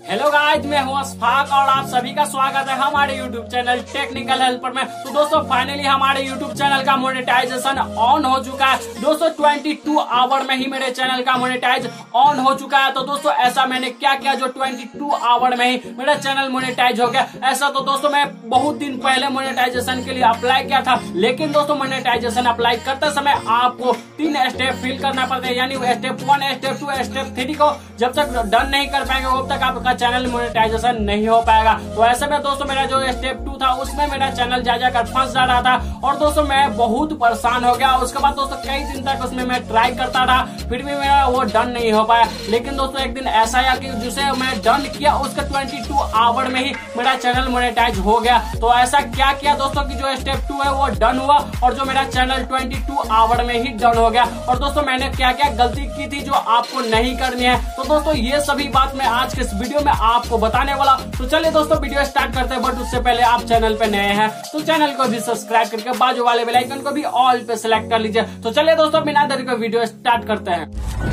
Hello guys, मैं हूं अशफाक और आप सभी का स्वागत है हमारे यूट्यूब चैनल टेक्निकल हेल्पर में। तो दोस्तों फाइनली हमारे यूट्यूब चैनल का मोनेटाइजेशन ऑन हो चुका है। दोस्तों 22 आवर में ही मेरे चैनल का मोनेटाइज ऑन हो चुका है। तो दोस्तों ऐसा मैंने क्या किया जो 22 आवर में ही मेरा चैनल मोनेटाइज हो गया। ऐसा तो दोस्तों मैं बहुत दिन पहले मोनेटाइजेशन के लिए अप्लाई किया था, लेकिन दोस्तों मोनेटाइजेशन अप्लाई करते समय आपको 3 स्टेप फिल करना पड़ता है, यानी स्टेप 1, स्टेप 2, स्टेप 3 को जब तक डन नहीं कर पाएंगे तब तक आपका चैनल मोनेटाइजेशन नहीं हो पाएगा। तो ऐसे में दोस्तों मेरा जो स्टेप 2 था उसमें मेरा चैनल जा फंस जा रहा था और दोस्तों मैं बहुत परेशान हो गया। उसके बाद दोस्तों कई दिन तक उसमें मैं ट्राई करता रहा, फिर भी मेरा वो डन नहीं हो पाया। लेकिन दोस्तों एक दिन ऐसा आया कि जिसे मैं डन किया उसके 22 आवर में ही मेरा चैनल मोनेटाइज हो गया। तो ऐसा क्या किया दोस्तों की जो स्टेप 2 है वो डन हुआ और जो मेरा चैनल 22 आवर में ही डन हो गया। और दोस्तों मैंने क्या क्या गलती की थी जो आपको नहीं करनी है, तो दोस्तों ये सभी बात मैं आज के इस वीडियो में आपको बताने वाला। तो चलिए दोस्तों वीडियो स्टार्ट करते हैं, बट उससे पहले आप चैनल पे नए हैं तो चैनल को भी सब्सक्राइब करके बाजू वाले बेल आइकन को भी ऑल पे सिलेक्ट कर लीजिए। तो चलिए दोस्तों बिना देरी के वीडियो स्टार्ट करते हैं।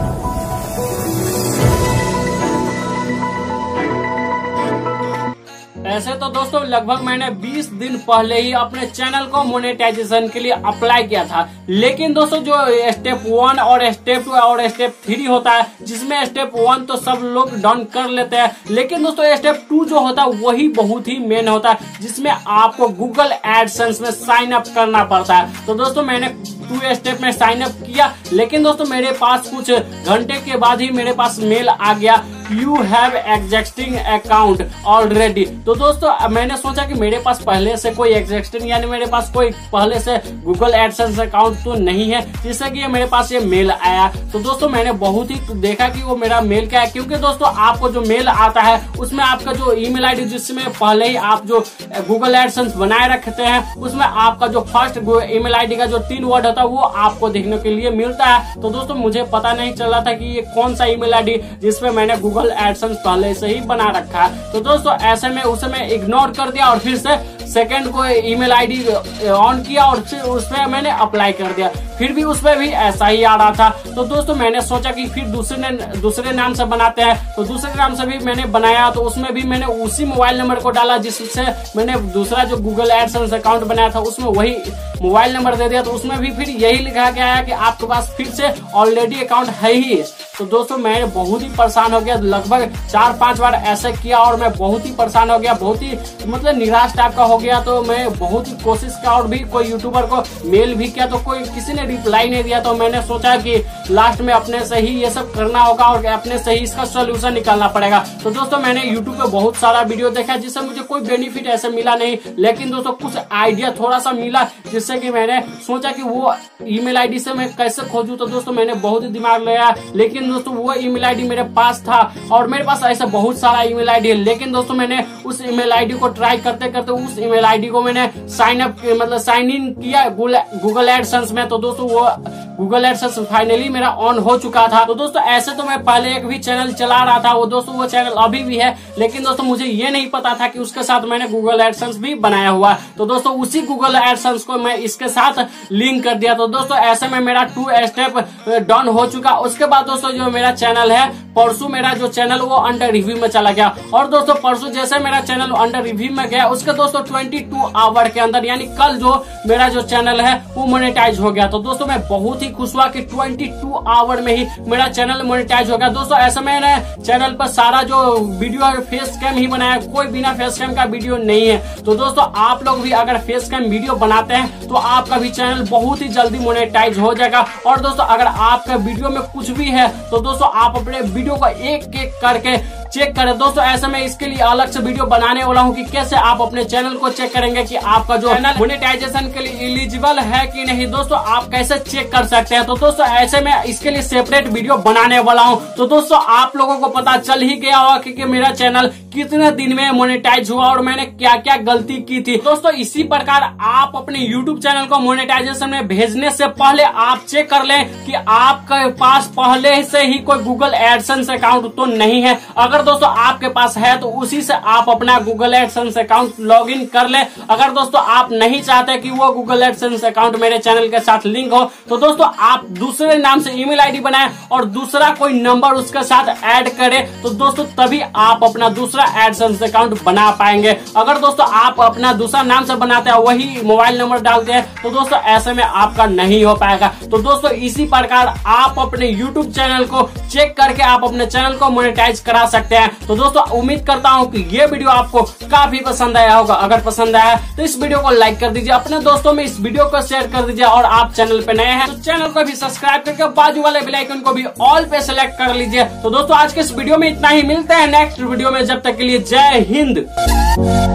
ऐसे तो दोस्तों लगभग मैंने 20 दिन पहले ही अपने चैनल को मोनेटाइजेशन के लिए अप्लाई किया था, लेकिन दोस्तों जो स्टेप 1 और स्टेप 2 और स्टेप 3 होता है, जिसमें स्टेप 1 तो सब लोग डन कर लेते हैं, लेकिन दोस्तों स्टेप 2 जो होता है वही बहुत ही मेन होता है, जिसमें आपको गूगल एडसेंस में साइन अप करना पड़ता है। तो दोस्तों मैंने 2 स्टेप में साइन अप किया, लेकिन दोस्तों मेरे पास कुछ घंटे के बाद ही मेरे पास मेल आ गया, you have existing account already. तो दोस्तों मैंने सोचा कि मेरे पास पहले से कोई एग्जिस्टिंग यानी मेरे पास कोई पहले से गूगल एडसेंस अकाउंट तो नहीं है, जिससे कि मेरे पास ये मेल आया। तो दोस्तों मैंने बहुत ही देखा कि वो मेरा मेल क्या है, क्योंकि दोस्तों आपको जो मेल आता है उसमें आपका जो ईमेल आईडी जिसमें पहले ही आप जो गूगल एडसेंस बनाए रखते हैं उसमें आपका जो फर्स्ट ईमेल आईडी का जो 3 वर्ड होता है वो आपको देखने के लिए मिलता है। तो दोस्तों मुझे पता नहीं चल रहा था कि ये कौन सा ईमेल आईडी जिसमें मैंने गूगल एडसेंस पहले से ही बना रखा है। तो दोस्तों ऐसे में उसे मैं इग्नोर कर दिया और फिर से सेकंड को ईमेल आईडी ऑन किया और फिर उसमें मैंने अप्लाई कर दिया, फिर भी उसमें भी ऐसा ही आ रहा था। तो दोस्तों मैंने सोचा कि फिर दूसरे नाम से बनाते हैं, तो दूसरे नाम से भी मैंने बनाया। तो उसमें भी मैंने उसी मोबाइल नंबर को डाला जिससे मैंने दूसरा जो गूगल एडसेंस अकाउंट बनाया था उसमें वही मोबाइल नंबर दे दिया। तो उसमें भी फिर यही लिखा गया है कि आपके पास फिर से ऑलरेडी अकाउंट है ही। तो दोस्तों मैं बहुत ही परेशान हो गया, लगभग 4-5 बार ऐसे किया और मैं बहुत ही परेशान हो गया, बहुत ही मतलब निराश टाइप का हो गया। तो मैं बहुत ही कोशिश किया और भी कोई यूट्यूबर को मेल भी किया तो कोई किसी ने रिप्लाई नहीं दिया। तो मैंने सोचा कि लास्ट में अपने से ही ये सब करना होगा और अपने से ही इसका सोल्यूशन निकालना पड़ेगा। तो दोस्तों मैंने यूट्यूब पे बहुत सारा वीडियो देखा जिससे मुझे कोई बेनिफिट ऐसे मिला नहीं, लेकिन दोस्तों कुछ आइडिया थोड़ा सा मिला, जिससे कि मैंने सोचा कि वो ईमेल आईडी से मैं कैसे खोजूं। तो दोस्तों मैंने बहुत ही दिमाग लगाया, लेकिन दोस्तों वो ईमेल आईडी मेरे पास था और मेरे पास ऐसा बहुत सारा ईमेल आईडी है, लेकिन दोस्तों मैंने उस ईमेल आईडी को ट्राई करते करते उस ईमेल आईडी को मैंने साइन इन किया गूगल एडसेंस में। तो दोस्तों वो गूगल एडसेंस फाइनली मेरा ऑन हो चुका था। तो दोस्तों ऐसे तो मैं पहले एक भी चैनल चला रहा था, वो दोस्तों वो चैनल अभी भी है, लेकिन दोस्तों मुझे ये नहीं पता था कि उसके साथ मैंने गूगल एडसेंस भी बनाया हुआ। तो दोस्तों उसी गूगल एडसेंस को मैं इसके साथ लिंक कर दिया। तो दोस्तों ऐसे में मेरा 2 स्टेप डन हो चुका। उसके बाद दोस्तों जो मेरा चैनल है, परसों मेरा जो चैनल वो अंडर रिव्यू में चला गया। और दोस्तों परसों जैसे मेरा चैनल अंडर रिव्यू में गया उसके दोस्तों 22 आवर के अंदर यानी कल जो मेरा जो चैनल है वो मोनेटाइज हो गया। तो दोस्तों मैं बहुत ही खुश हुआ कि 22 आवर में ही मेरा चैनल मोनेटाइज हो गया। दोस्तों ऐसे मैंने चैनल पर सारा जो वीडियो है फेस कैम ही बनाया, कोई बिना फेस कैम का वीडियो नहीं है। तो दोस्तों आप लोग भी अगर फेस कैम वीडियो बनाते हैं तो आपका भी चैनल बहुत ही जल्दी मोनेटाइज हो जाएगा। और दोस्तों अगर आपका वीडियो में कुछ भी है तो दोस्तों आप अपने वीडियो को एक एक करके चेक करें। दोस्तों ऐसे में इसके लिए अलग से वीडियो बनाने वाला हूं कि कैसे आप अपने चैनल को चेक करेंगे कि आपका जो चैनल मोनेटाइजेशन के लिए एलिजिबल है कि नहीं। दोस्तों आप कैसे चेक कर सकते हैं, तो दोस्तों ऐसे में इसके लिए सेपरेट वीडियो बनाने वाला हूं। तो दोस्तों आप लोगों को पता चल ही गया होगा कि मेरा चैनल कितने दिन में मोनेटाइज हुआ और मैंने क्या क्या गलती की थी। दोस्तों इसी प्रकार आप अपने यूट्यूब चैनल को मोनेटाइजेशन में भेजने से पहले आप चेक कर लें कि आपके पास पहले से ही कोई गूगल एडसेंस अकाउंट तो नहीं है। अगर अगर दोस्तों आपके पास है तो उसी से आप अपना Google AdSense account log in कर ले। अगर दोस्तों आप नहीं चाहते कि वो गूगल एडसेंस अकाउंट मेरे चैनल के साथ लिंक हो तो दोस्तों आप दूसरे नाम से ईमेल आईडी बनाए और दूसरा कोई नंबर उसके साथ ऐड करे, तो दोस्तों तभी आप अपना दूसरा एडसेंस अकाउंट बना पाएंगे। अगर दोस्तों आप अपना दूसरा नाम से बनाते हैं, वही मोबाइल नंबर डालते हैं, तो दोस्तों ऐसे में आपका नहीं हो पाएगा। तो दोस्तों इसी प्रकार आप अपने YouTube चैनल को चेक करके आप अपने चैनल को मोनेटाइज करा सकते हैं। तो दोस्तों उम्मीद करता हूं कि ये वीडियो आपको काफी पसंद आया होगा। अगर पसंद आया तो इस वीडियो को लाइक कर दीजिए, अपने दोस्तों में इस वीडियो को शेयर कर दीजिए, और आप चैनल पे नए हैं तो चैनल को भी सब्सक्राइब करके बाजू वाले बेल आइकन को भी ऑल पे सेलेक्ट कर लीजिए। तो दोस्तों आज के इस वीडियो में इतना ही, मिलते हैं नेक्स्ट वीडियो में, जब तक के लिए जय हिंद।